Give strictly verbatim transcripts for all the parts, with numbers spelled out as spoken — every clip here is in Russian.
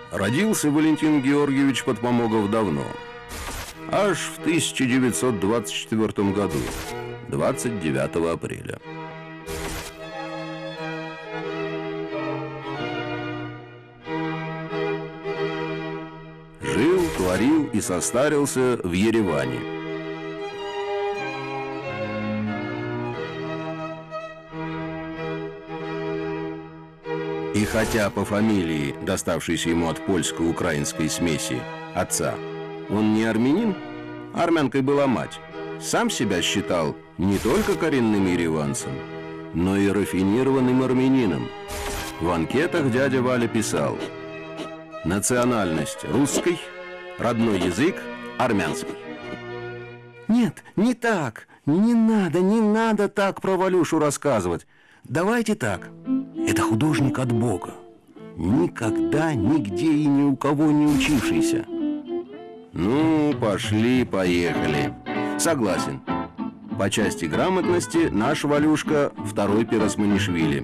Родился Валентин Георгиевич Подпомогов давно, аж в тысяча девятьсот двадцать четвёртом году, двадцать девятого апреля. Жил, творил и состарился в Ереване. И хотя по фамилии, доставшейся ему от польско-украинской смеси отца, он не армянин, армянкой была мать, сам себя считал не только коренным ереванцем, но и рафинированным армянином. В анкетах дядя Валя писал: национальность русской, родной язык армянский. Нет, не так, не надо, не надо так про Валюшу рассказывать. Давайте так. Это художник от Бога, никогда, нигде и ни у кого не учившийся. Ну, пошли, поехали. Согласен. По части грамотности наш Валюшка второй Пиросманишвили.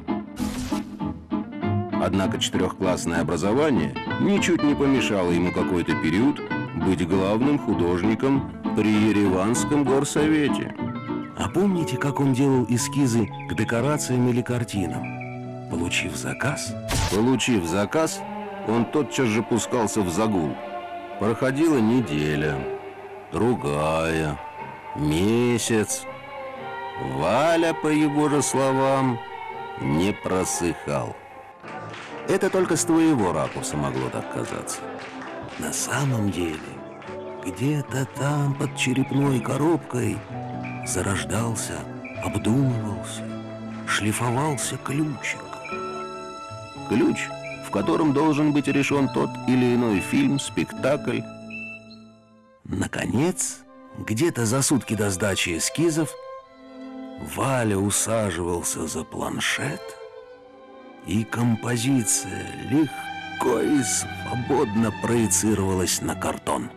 Однако четырехклассное образование ничуть не помешало ему какой-то период быть главным художником при Ереванском горсовете. А помните, как он делал эскизы к декорациям или картинам? Получив заказ, получив заказ, он тотчас же пускался в загул. Проходила неделя, другая, месяц. Валя, по его же словам, не просыхал. Это только с твоего ракурса могло так казаться. На самом деле, где-то там под черепной коробкой зарождался, обдумывался, шлифовался ключик. Ключ, в котором должен быть решен тот или иной фильм, спектакль. Наконец, где-то за сутки до сдачи эскизов, Валя усаживался за планшет, и композиция легко и свободно проецировалась на картон.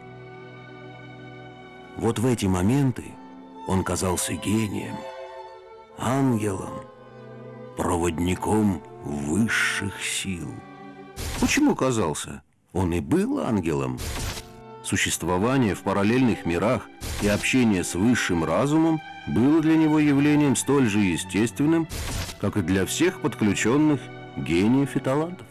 Вот в эти моменты он казался гением, ангелом, проводником высших сил. Почему казался? Он и был ангелом. Существование в параллельных мирах и общение с высшим разумом было для него явлением столь же естественным, как и для всех подключенных гениев и талантов.